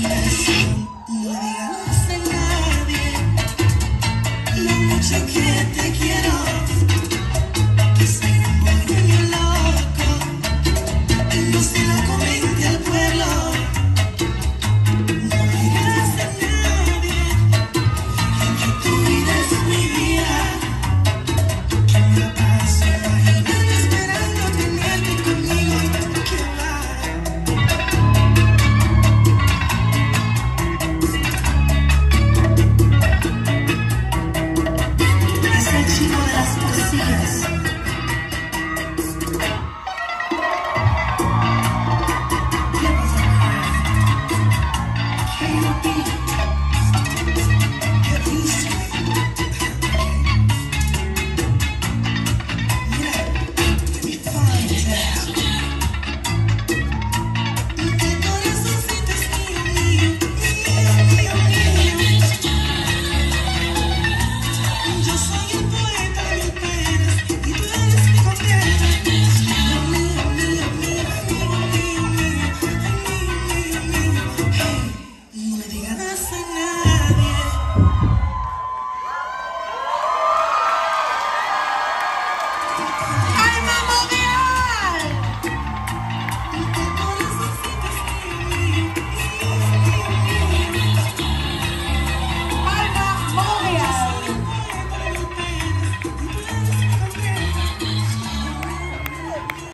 combinación. No digas a nadie lo mucho que te quiero, que soy un demonio loco y no se lo comente al pueblo. No digas a nadie que tu vida es mi vida, que me paso imaginando, esperando tenerte conmigo, que va. Es el chico de las poesías. ¿Qué pasa?